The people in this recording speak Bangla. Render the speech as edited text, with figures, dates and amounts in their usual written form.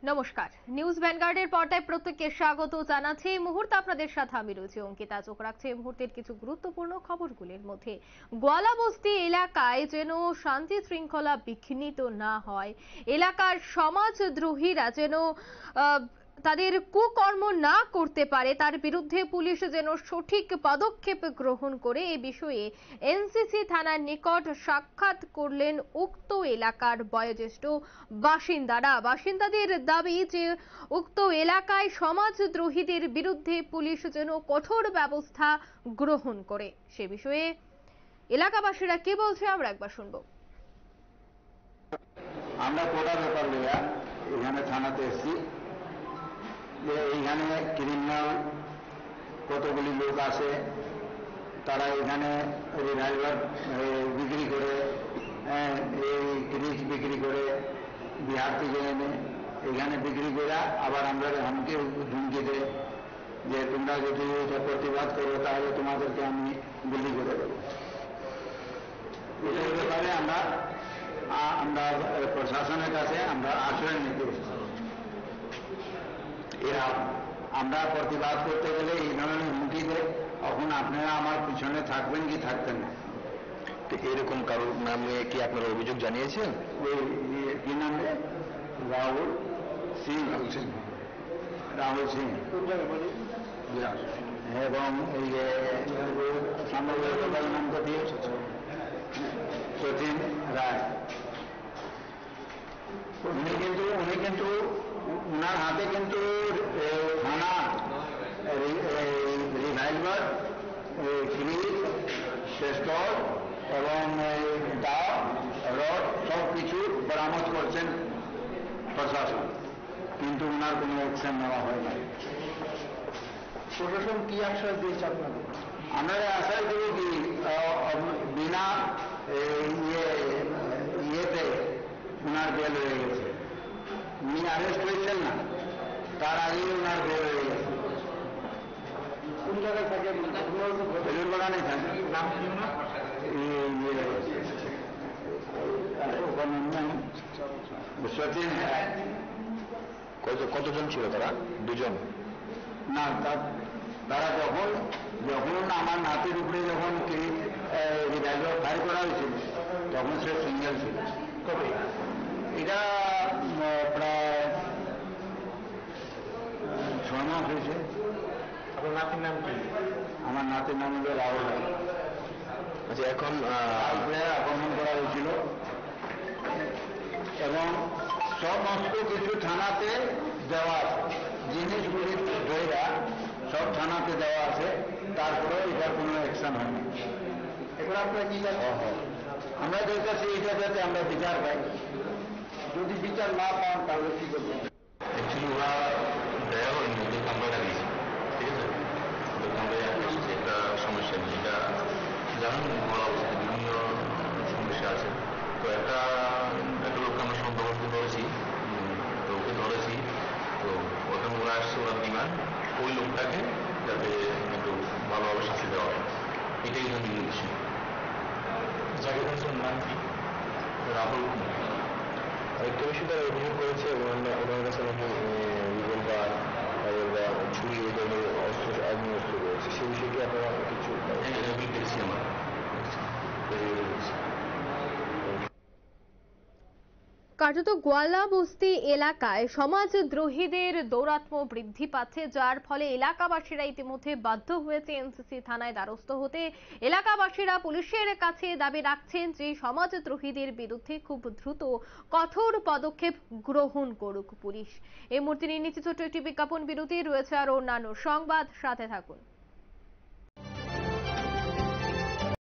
নমস্কার, নিউজ ভ্যানগার্ডের পর্দায় প্রত্যেককে স্বাগত জানাচ্ছি। এই মুহূর্তে আপনাদের সাথে আমি রয়েছি অঙ্কিতা। চোখ রাখছে এই মুহূর্তের কিছু গুরুত্বপূর্ণ খবরগুলির মধ্যে। গোয়ালাবস্তি এলাকায় যেন শান্তি শৃঙ্খলা বিঘ্নিত না হয়, এলাকার সমাজদ্রোহীরা যেন তাদের কুকর্ম না করতে পারে, তার বিরুদ্ধে পুলিশ যেন সঠিক পদক্ষেপ গ্রহণ করে, এই বিষয়ে এনসিসি থানার নিকট সাক্ষাৎ করলেন উক্ত এলাকার বয়োজ্যেষ্ঠ বাসিন্দাদের দাবি যে উক্ত এলাকায় সমাজদ্রোহীদের বিরুদ্ধে পুলিশ যেন কঠোর ব্যবস্থা গ্রহণ করে। সে বিষয়ে এলাকাবাসীরা কি বলছে আমরা একবার শুনবো। আমরা কোটা ব্যাপার লইয়া এখানে থানাতে এসেছি যে এইখানে ক্রিমিনাল কতগুলি লোক আছে, তারা এখানে রিভলভার বিক্রি করে, এই রিচ বিক্রি করে, বিহার থেকে এনে এখানে বিক্রি করে আবার আমরা হুমকি দেয় যে তোমরা যদি এটা প্রতিবাদ করো তাহলে তোমাদেরকে আমি গুলি করে দেবো। এটার ব্যাপারে আমরা প্রশাসনের কাছে আমরা আশ্রয় নিতে এসেছি। আমরা প্রতিবাদ করতে গেলে এই ধরনের হুমকি দেয়, তখন আপনারা আমার পিছনে থাকবেন কি থাকবেন না? তো এরকম কারোর নামে কি আপনারা অভিযোগ জানিয়েছেন? ওই কি নামে? রাহুল সিং। এবং এই যে সামগ্রিক নাম তো দিয়ে সচিন রায়। উনি কিন্তু উনার হাতে কিন্তু থানা রিভলভার, ফ্রিজ, পিস্তল এবং দাও, রড সব কিছু বরামদ করছেন প্রশাসন, কিন্তু উনার কোনো অ্যাকশন নেওয়া হয় না। প্রশাসন কি আশ্বাস দিয়েছে আপনাদের? আমরা আশ্বাস দেব কি বিনা ইয়েতে উনার বেল হয়ে গেছে। উনি অ্যারেস্ট হয়েছেন না, তার আগেই উনার বেল হয়ে গেছে। কোন জায়গায় থাকে? বেলুর বাগানে থাকে। সচিন। কতজন ছিল তারা? দুজন না, তারা যখন আমার নাতির উপরে যখন রিভলভার ফায়ার করা হয়েছিল তখন সে সিঙ্গেল ছিল। কবে? এটা প্রায় 6 মাস হয়েছে। আপনার নাতির নাম কি? আমার নাতির নাম হলো রাহুল রায়। আচ্ছা, এখন আক্রমণ করা হয়েছিল এবং সমস্ত কিছু থানাতে দেওয়া আছে, জিনিসগুলি ধৈরা সব থানাতে দেওয়া আছে, তারপরেও এটার কোনো অ্যাকশন হয়নি। এবার আপনারা কি আমরা দেখতেছি এটা যাতে আমরা বিচার পাই। যদি বিচার না পান তাহলে কি করবেন? অ্যাকচুয়ালি ওরা দেয়া হয়নি, ওদের কামড়া দিয়েছে। ঠিক আছে, ওদের কামড়ে একটা সমস্যা নেই, এটা জানেন গোয়ালাবস্তি বিভিন্ন সমস্যা আছে। তো একটা লোককে আমরা সন্দেহ করতে ধরেছি, তো ওকে ধরেছি। তো ওখানে ওরা আসছে, ওরা ডিমান্ড ওই লোকটাকে যাতে একটু ভালোভাবে শাস্তি দেওয়া হয়, এটাই জন্য বিষয়। যাকে নাম কি? রাহুল কুমার। আরেকটা বিষয় তারা অভিযোগ করেছে ওনার কাছে নাকি রিভলভার বা ছুরি এই ধরনের অস্ত্র আগ্নেয়াস্ত্র রয়েছে, সে বিষয়ে কি আপনারা কিছু? পেয়েছি আমরা। কার্যত গোয়ালাবস্তি এলাকায় সমাজদ্রোহীদের দৌরাত্ম্য বৃদ্ধি পাচ্ছে, যার ফলে এলাকাবাসীরা ইতিমধ্যে বাধ্য হয়েছে এনসিসি থানায় দ্বারস্থ হতে। এলাকাবাসীরা পুলিশের কাছে দাবি রাখছেন যে সমাজদ্রোহীদের বিরুদ্ধে খুব দ্রুত কঠোর পদক্ষেপ গ্রহণ করুক পুলিশ। এই মুহূর্তে নিয়ে নিচ্ছে ছোট্ট একটি বিজ্ঞাপন বিরতি, রয়েছে আর অন্যান্য সংবাদ, সাথে থাকুন।